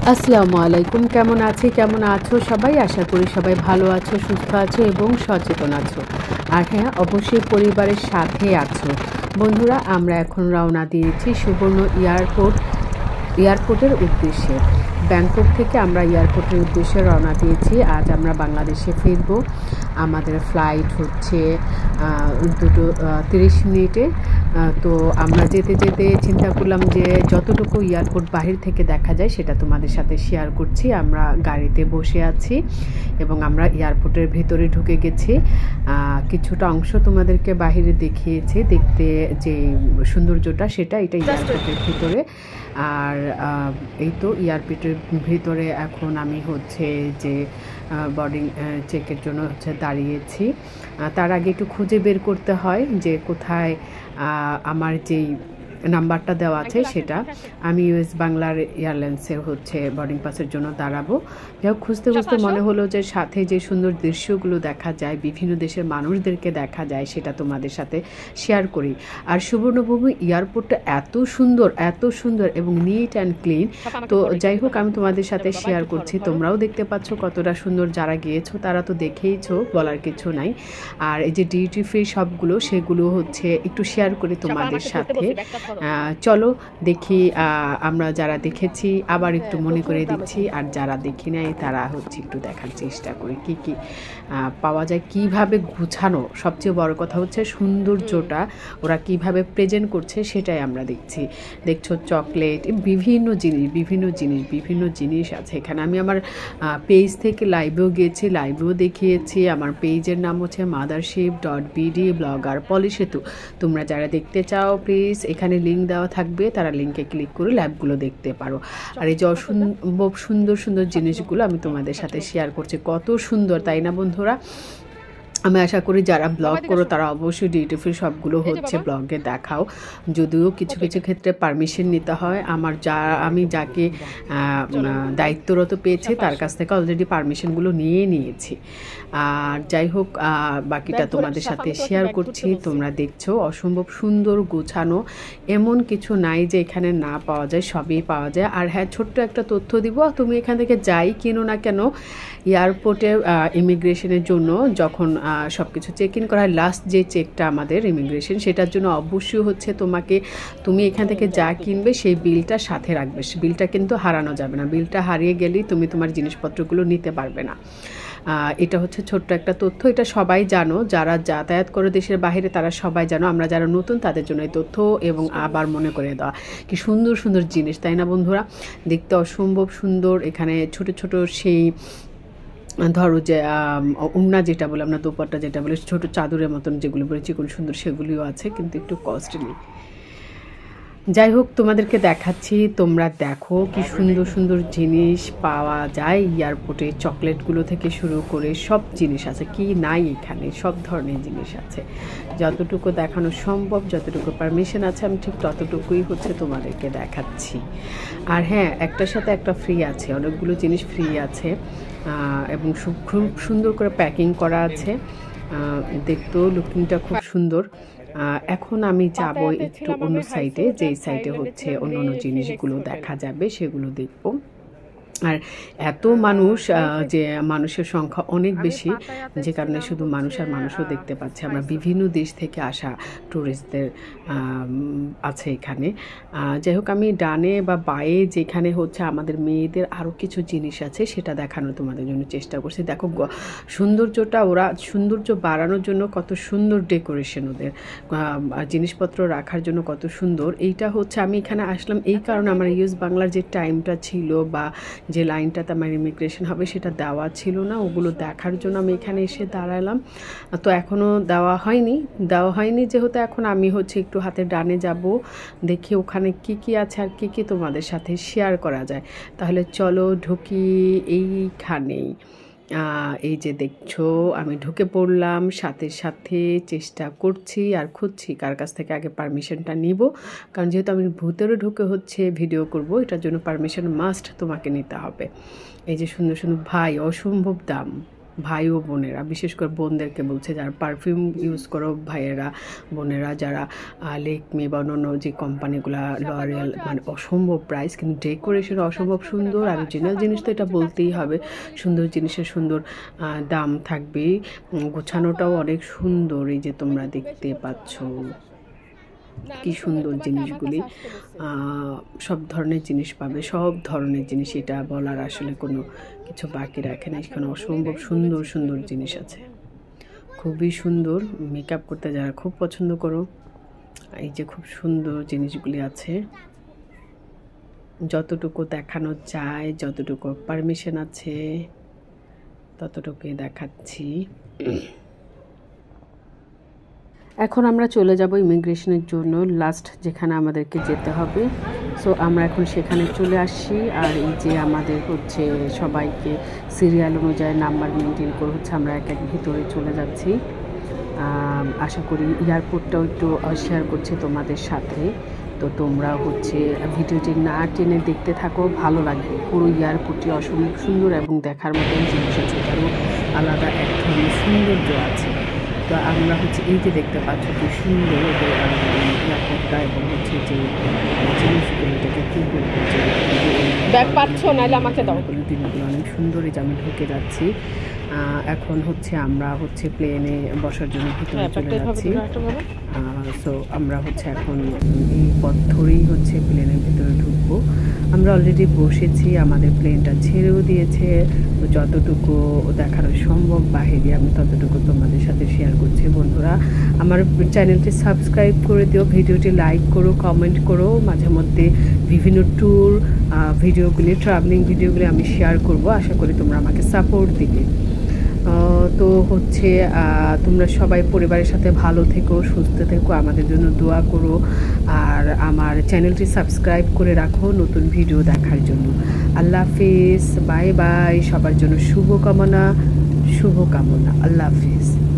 আসসালামু আলাইকুম। কেমন আছো সবাই? আশা করি সবাই ভালো আছো, সুস্থ আছো এবং সচেতন আছো। আর হ্যাঁ, অবশ্যই পরিবারের সাথে আছো। বন্ধুরা, আমরা এখন রওনা দিয়েছি সুবর্ণ এয়ারপোর্টের উদ্দেশ্যে। ব্যাংকক থেকে আমরা এয়ারপোর্টের উদ্দেশ্যে রওনা দিয়েছি। আজ আমরা বাংলাদেশে ফিরব। আমাদের ফ্লাইট হচ্ছে 2:30 মিনিটে। তো আমরা যেতে যেতে চিন্তা করলাম যে যতটুকু এয়ারপোর্ট বাহির থেকে দেখা যায় সেটা তোমাদের সাথে শেয়ার করছি। আমরা গাড়িতে বসে আছি এবং আমরা এয়ারপোর্টের ভেতরে ঢুকে গেছি। কিছুটা অংশ তোমাদেরকে বাহিরে দেখিয়েছি, দেখতে যে সৌন্দর্যটা এটা এয়ারপোর্টের ভিতরে। আর এই তো এয়ারপোর্টের ভিতরে এখন আমি হচ্ছে যে বোর্ডিং চেকের জন্য হচ্ছে দাঁড়িয়েছি। তার আগে একটু খুঁজে বের করতে হয় যে কোথায় আমার যেই নাম্বারটা দেওয়া আছে সেটা। আমি ইউএস বাংলার এয়ারলাইন্সের হচ্ছে বোর্ডিং পাসের জন্য দাঁড়াবো। যাই খুঁজতে খুঁজতে মনে হলো যে সাথে যে সুন্দর দৃশ্যগুলো দেখা যায়, বিভিন্ন দেশের মানুষদেরকে দেখা যায়, সেটা তোমাদের সাথে শেয়ার করি। আর সুবর্ণভূমি এয়ারপোর্টটা এত সুন্দর এবং নিট অ্যান্ড ক্লিন। তো যাই হোক, আমি তোমাদের সাথে শেয়ার করছি। তোমরাও দেখতে পাচ্ছ কতটা সুন্দর। যারা গিয়েছো তারা তো দেখেইছো, বলার কিছু নাই। আর এই যে ডিউটি ফ্রি সবগুলো, সেগুলো হচ্ছে একটু শেয়ার করি তোমাদের সাথে। চলো দেখি, আমরা যারা দেখেছি আবার একটু মনে করে দিচ্ছি, আর যারা দেখি নাই তারা হচ্ছে একটু দেখার চেষ্টা করি কি কি পাওয়া যায়, কিভাবে গুছানো। সবচেয়ে বড় কথা হচ্ছে সৌন্দর্যটা ওরা কিভাবে প্রেজেন্ট করছে সেটাই আমরা দেখছো চকলেট, বিভিন্ন জিনিস আছে এখানে। আমি আমার পেজ থেকে লাইভেও গিয়েছি, লাইভেও দেখিয়েছি। আমার পেজের নাম হচ্ছে mothership.bd ব্লগার পলি সেতু। তোমরা যারা দেখতে চাও প্লিজ, এখানে লিঙ্ক দেওয়া থাকবে, তারা লিঙ্কে ক্লিক করে লাইভগুলো দেখতে পারো। আর এই যে অসম্ভব সুন্দর জিনিসগুলো আমি তোমাদের সাথে শেয়ার করছি। কত সুন্দর, তাই না বন্ধুরা? আমি আশা করি যারা ব্লগ করো তারা অবশ্যই ডিউটি ফ্রি সবগুলো হচ্ছে ব্লগে দেখাও। যদিও কিছু ক্ষেত্রে পারমিশন নিতে হয়। আমি যাকে দায়িত্বরত পেয়েছি তার কাছ থেকে অলরেডি পারমিশনগুলো নিয়েছি। আর যাই হোক, বাকিটা তোমাদের সাথে শেয়ার করছি। তোমরা দেখছো অসম্ভব সুন্দর গোছানো, এমন কিছু নাই যে এখানে না পাওয়া যায়, সবই পাওয়া যায়। আর হ্যাঁ, ছোট্ট একটা তথ্য দিব, তুমি এখান থেকে যাই কিনো না কেন, এয়ারপোর্টে ইমিগ্রেশনের জন্য যখন সব কিছু চেক ইন করা হয়, লাস্ট যে চেকটা আমাদের ইমিগ্রেশন, সেটার জন্য অবশ্যই হচ্ছে তুমি এখান থেকে যা কিনবে সেই বিলটা সাথে রাখবে। বিলটা কিন্তু হারানো যাবে না। বিলটা হারিয়ে গেলেই তুমি তোমার জিনিসপত্রগুলো নিতে পারবে না। এটা হচ্ছে ছোট্ট একটা তথ্য। এটা সবাই জানো, যারা যাতায়াত করে দেশের বাইরে তারা সবাই জানো। আমরা যারা নতুন তাদের জন্য এই তথ্য এবং আবার মনে করে দেওয়া। কি সুন্দর জিনিস, তাই না বন্ধুরা? দেখতে অসম্ভব সুন্দর। এখানে ছোট সেই ধরো যে উন্না যেটা বলে, আমরা দোপাট্টা যেটা বলে, ছোটো চাদরের মতন যেগুলো বলে চিকন সুন্দর, সেগুলিও আছে, কিন্তু একটু কস্টলি। যাই হোক, তোমাদেরকে দেখাচ্ছি, তোমরা দেখো কি সুন্দর জিনিস পাওয়া যায় এয়ারপোর্টে। চকলেটগুলো থেকে শুরু করে সব জিনিস আছে, কি নাই এখানে, সব ধরনের জিনিস আছে। যতটুকু দেখানো সম্ভব, যতটুকু পারমিশন আছে, আমি ঠিক ততটুকুই হচ্ছে তোমাদেরকে দেখাচ্ছি। আর হ্যাঁ, একটার সাথে একটা ফ্রি আছে, অনেকগুলো জিনিস ফ্রি আছে এবং খুব সুন্দর করে প্যাকিং করা আছে। দেখতেও লুকিংটা খুব সুন্দর। এখন আমি যাব একটু অন্য সাইডে, যেই সাইডে হচ্ছে অন্য জিনিসগুলো দেখা যাবে, সেগুলো দেখব। আর এত মানুষ, যে মানুষের সংখ্যা অনেক বেশি, যে কারণে শুধু মানুষও দেখতে পাচ্ছে আমরা। বিভিন্ন দেশ থেকে আসা ট্যুরিস্টদের আছে এখানে। যাই হোক, আমি ডানে বা বায়ে যেখানে হচ্ছে আমাদের মেয়েদের আরও কিছু জিনিস আছে সেটা দেখানোর তোমাদের জন্য চেষ্টা করছি। দেখো সৌন্দর্যটা, ওরা সৌন্দর্য বাড়ানোর জন্য কত সুন্দর ডেকোরেশন, ওদের জিনিসপত্র রাখার জন্য কত সুন্দর। এইটা হচ্ছে, আমি এখানে আসলাম এই কারণে, আমার ইউএস বাংলার যে টাইমটা ছিল বা যে লাইনটাতে আমার ইমিগ্রেশন হবে সেটা দেওয়া ছিল না, ওগুলো দেখার জন্য আমি এখানে এসে দাঁড়ালাম। তো এখনও দেওয়া হয়নি যেহেতু এখন আমি হচ্ছে একটু হাতে ডানে যাব, দেখি ওখানে কি আছে আর কি তোমাদের সাথে শেয়ার করা যায়। তাহলে চলো ঢুকি এইখানেই। এই যে দেখছো, আমি ঢুকে পড়লাম। সাথে চেষ্টা করছি আর খুঁজছি কার কাছ থেকে আগে পারমিশনটা নিব, কারণ যেহেতু আমি ভিতরে ঢুকে হচ্ছে ভিডিও করব, এটার জন্য পারমিশন মাস্ট তোমাকে নিতে হবে। এই যে সুন্দর ভাই, অসম্ভব দাম। ভাই ও বোনেরা, বিশেষ করে বোনদেরকে বলছে যারা পারফিউম ইউজ করো, ভাইয়েরা বোনেরা যারা লেকমি বা অন্য যে কোম্পানিগুলো লরিয়াল, মানে অসম্ভব প্রাইস কিন্তু ডেকোরেশন অসম্ভব সুন্দর। আর অরিজিনাল জিনিস তো এটা বলতেই হবে, সুন্দর জিনিসের সুন্দর দাম থাকবে, গোছানোটাও অনেক সুন্দর। এই যে তোমরা দেখতে পাচ্ছ কি সুন্দর জিনিসগুলি, সব ধরনের জিনিস পাবে, সব ধরনের জিনিস, এটা বলার আসলে কোনো কিছু বাকি রাখে না। এখানে অসম্ভব সুন্দর সুন্দর জিনিস আছে, খুবই সুন্দর। মেকআপ করতে যারা খুব পছন্দ করো, এই যে খুব সুন্দর জিনিসগুলি আছে। যতটুকু দেখানো যায়, যতটুকু পারমিশন আছে ততটুকুই দেখাচ্ছি। এখন আমরা চলে যাব ইমিগ্রেশনের জন্য, লাস্ট যেখানে আমাদেরকে যেতে হবে। সো আমরা এখন সেখানে চলে আসছি। আর এই যে আমাদের হচ্ছে সবাইকে সিরিয়াল অনুযায়ী নাম্বার মেনটেন করে হচ্ছে আমরা এক এক ভিতরে চলে যাচ্ছি। আশা করি এয়ারপোর্টটাও একটু শেয়ার করছে তোমাদের সাথে, তো তোমরা হচ্ছে ভিডিওটি না টেনে দেখতে থাকো, ভালো লাগবে। পুরো এয়ারপোর্টটি অসম্ভব সুন্দর এবং দেখার মতন জিনিস আছে, তারও আলাদা এক ধরনের সৌন্দর্য আছে। তো আমরা হচ্ছে এই যে দেখতে পাচ্ছ কি সুন্দর এয়ারপোর্টটা, এবং হচ্ছে যে জিনিসগুলো, এটাকে কী বলবো, যে ব্যাগ পাচ্ছ নাহলে আমাকে দাও, দিনগুলো অনেক সুন্দর। এই যে আমি ঢুকে যাচ্ছি। এখন হচ্ছে আমরা হচ্ছে প্লেনে বসার জন্য ভিতরে চলে যাচ্ছি। সো আমরা হচ্ছে এখন এই পথ ধরেই হচ্ছে প্লেনের ভিতরে ঢুকবো। আমরা অলরেডি বসেছি, আমাদের প্লেনটা ছেড়েও দিয়েছে। তো যতটুকু দেখানো সম্ভব বাহিরে আমি ততটুকু তোমাদের সাথে শেয়ার করছি। বন্ধুরা, আমার চ্যানেলটি সাবস্ক্রাইব করে দিও, ভিডিওটি লাইক করো, কমেন্ট করো। মাঝে মধ্যে বিভিন্ন ট্যুর ভিডিওগুলি, ট্রাভেলিং ভিডিওগুলি আমি শেয়ার করব, আশা করি তোমরা আমাকে সাপোর্ট দিবে। তো হচ্ছে তোমরা সবাই পরিবারের সাথে ভালো থেকো, সুস্থ থেকো, আমাদের জন্য দোয়া করো, আর আমার চ্যানেলটি সাবস্ক্রাইব করে রাখো নতুন ভিডিও দেখার জন্য। আল্লাহ হাফিজ, বাই বাই, সবার জন্য শুভকামনা। আল্লাহ হাফিজ।